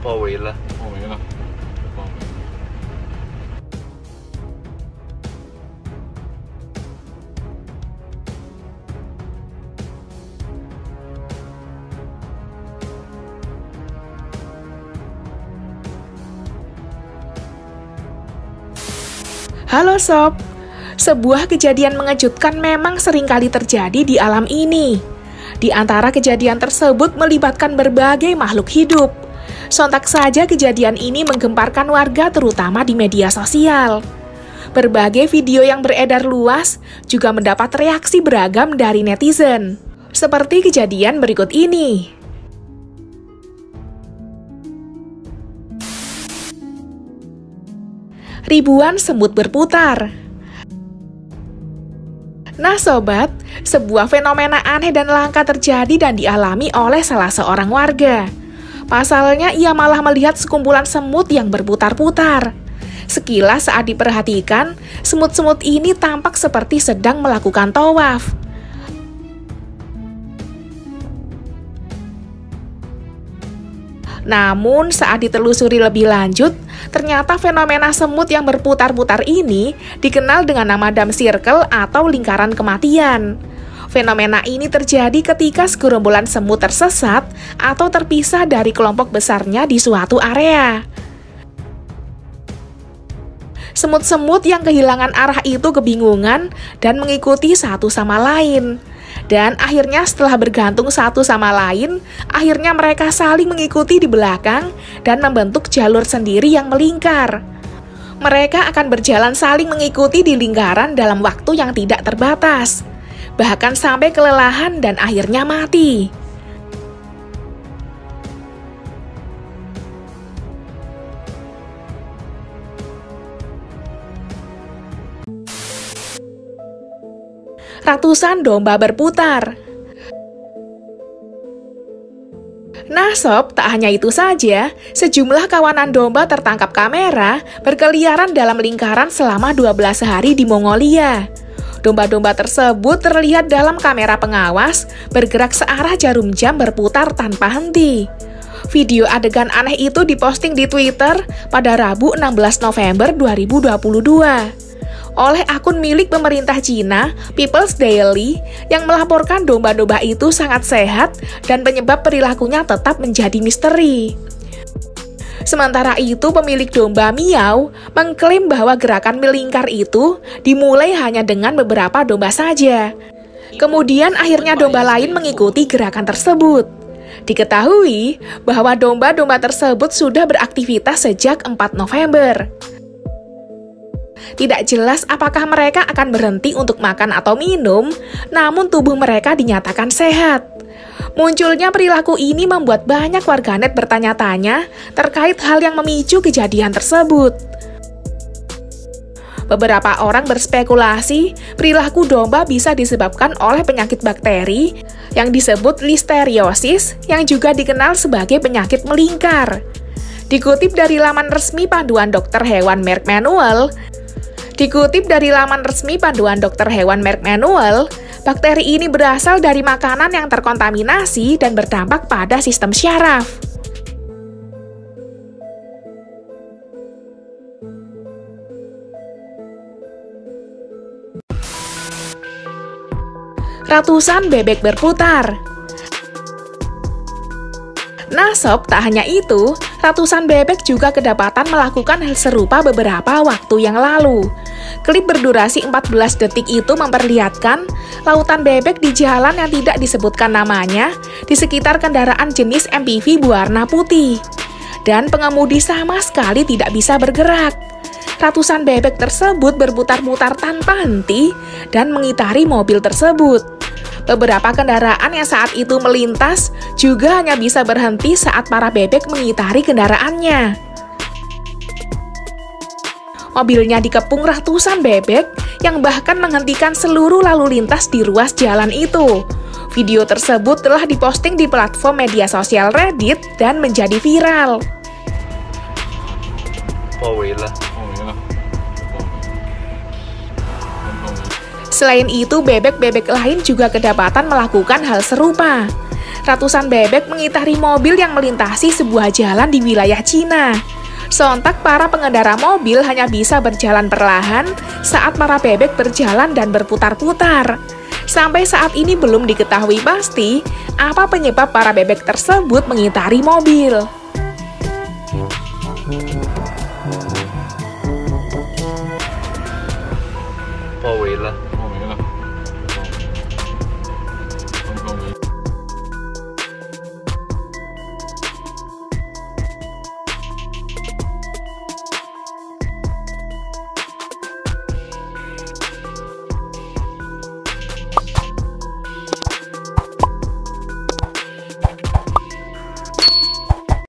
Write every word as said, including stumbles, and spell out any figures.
包围了。 包围了，包围。 Halo Sob, sebuah kejadian mengejutkan memang seringkali terjadi di alam ini. Di antara kejadian tersebut melibatkan berbagai makhluk hidup. Sontak saja kejadian ini menggemparkan warga terutama di media sosial. Berbagai video yang beredar luas juga mendapat reaksi beragam dari netizen. Seperti kejadian berikut ini. Ribuan semut berputar. Nah sobat, sebuah fenomena aneh dan langka terjadi dan dialami oleh salah seorang warga. Pasalnya ia malah melihat sekumpulan semut yang berputar-putar. Sekilas saat diperhatikan, semut-semut ini tampak seperti sedang melakukan tawaf. Namun saat ditelusuri lebih lanjut, ternyata fenomena semut yang berputar-putar ini dikenal dengan nama Dumb Circle atau lingkaran kematian. Fenomena ini terjadi ketika segerombolan semut tersesat atau terpisah dari kelompok besarnya di suatu area. Semut-semut yang kehilangan arah itu kebingungan dan mengikuti satu sama lain. Dan akhirnya setelah bergantung satu sama lain, akhirnya mereka saling mengikuti di belakang dan membentuk jalur sendiri yang melingkar. Mereka akan berjalan saling mengikuti di lingkaran dalam waktu yang tidak terbatas, bahkan sampai kelelahan dan akhirnya mati. Ratusan domba berputar. Nah sob, tak hanya itu saja, sejumlah kawanan domba tertangkap kamera berkeliaran dalam lingkaran selama dua belas hari di Mongolia. Domba-domba tersebut terlihat dalam kamera pengawas bergerak searah jarum jam berputar tanpa henti. Video adegan aneh itu diposting di Twitter pada Rabu enam belas November dua ribu dua puluh dua. Oleh akun milik pemerintah Cina, People's Daily, yang melaporkan domba-domba itu sangat sehat dan penyebab perilakunya tetap menjadi misteri. Sementara itu, pemilik domba Miao mengklaim bahwa gerakan melingkar itu dimulai hanya dengan beberapa domba saja. Kemudian akhirnya domba lain mengikuti gerakan tersebut. Diketahui bahwa domba-domba tersebut sudah beraktivitas sejak empat November. Tidak jelas apakah mereka akan berhenti untuk makan atau minum, namun tubuh mereka dinyatakan sehat. Munculnya perilaku ini membuat banyak warganet bertanya-tanya terkait hal yang memicu kejadian tersebut. Beberapa orang berspekulasi perilaku domba bisa disebabkan oleh penyakit bakteri yang disebut listeriosis yang juga dikenal sebagai penyakit melingkar. Dikutip dari laman resmi panduan dokter hewan Merck Manual, Dikutip dari laman resmi panduan dokter hewan Merck Manual, bakteri ini berasal dari makanan yang terkontaminasi dan berdampak pada sistem syaraf. Ratusan bebek berputar. Nah sob, tak hanya itu, ratusan bebek juga kedapatan melakukan hal serupa beberapa waktu yang lalu. Klip berdurasi empat belas detik itu memperlihatkan lautan bebek di jalan yang tidak disebutkan namanya di sekitar kendaraan jenis M P V berwarna putih. Dan pengemudi sama sekali tidak bisa bergerak. Ratusan bebek tersebut berputar-putar tanpa henti dan mengitari mobil tersebut. Beberapa kendaraan yang saat itu melintas juga hanya bisa berhenti saat para bebek mengitari kendaraannya. Mobilnya dikepung ratusan bebek yang bahkan menghentikan seluruh lalu lintas di ruas jalan itu. Video tersebut telah diposting di platform media sosial Reddit dan menjadi viral. 包围了。 包围了，包围。 Selain itu, bebek-bebek lain juga kedapatan melakukan hal serupa. Ratusan bebek mengitari mobil yang melintasi sebuah jalan di wilayah Cina. Sontak para pengendara mobil hanya bisa berjalan perlahan saat para bebek berjalan dan berputar-putar. Sampai saat ini belum diketahui pasti apa penyebab para bebek tersebut mengitari mobil. 包围了。